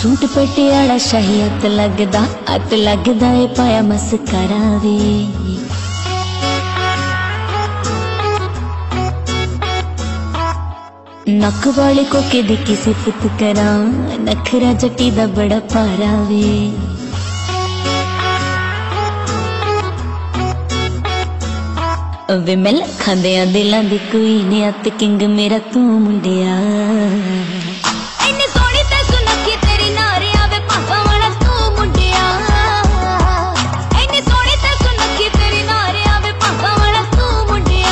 Suit Patiala शाही अत लगदा ए पाया मस्करा वे। नक वाले को के दी सिफत करा नखरा जटी दा बड़ा पारा वे। वे मैं लखांदियां दिलां दी कोई ने अत किंग मेरा तू मुंडिया। इन्नी सोहनी ते सुनखी तेरी नारिया वे पापा वाला तू मुंडिया। इन्नी सोहनी ते सुनखी तेरी नारिया वे पापा वाला तू मुंडिया।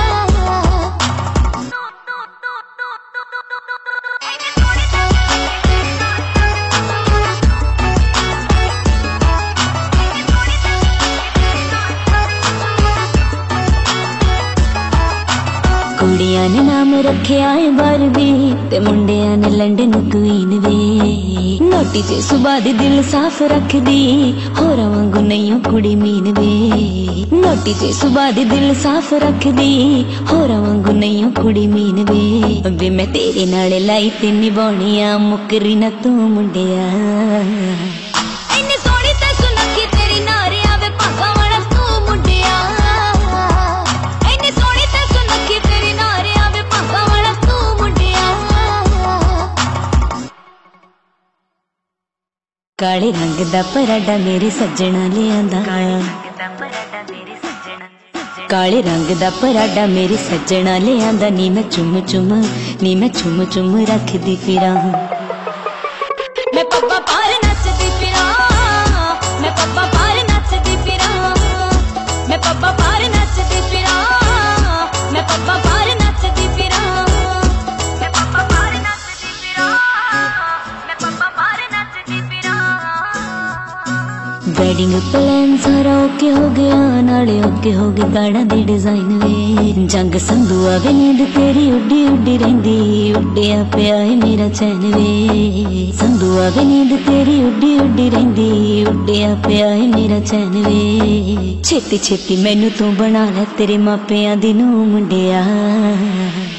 कुड़ियां ने नाम रखे आए बारबी ते मुंडिया ने लंडन क्वीन वे। नोटी ते सुबह दी दिल साफ रख दी होरां वांगू नहीं कुड़ी मीन वे। नोटी ते सुबह दी दिल साफ रख दी होरां वांगू नहीं कुड़ी मीन वे। मैं तेरे नाल लाई ते निभाउणियां मुकरी ना तू मुंडिया। काले रंग दा पराडा मेरे सज्जना लियांदा। काले रंग दा पराडा मेरे सज्जना लियांदा। नी मैं चुम चुम रखदी फिरां। मैं पप्पा पार नचदी फिरां। मैं पप्पा पार नचदी फिरां। मैं पप्पा पार नचदी फिरां। मैं पप्पा पार नचदी फिरां। मैं पप्पा पार नचदी फिरां। मैं पप्पा पार नचदी फिरां। वेडिंग प्लान सारा ओके हो गया नाले ओके हो गई गाड़ा दी डिजाइन वे। जंग संधू आवे नींद तेरी उड्डी उड्डी रहिंदी उड्डिया पिया है मेरा चैन वे। संधू आवे नींद तेरी उड्डी उड्डी रहिंदी उड्डिया पिया है मेरा चैन वे। छेती छेती मैनू तू बना लै तेरे मापियां दी नूं मुंडिया।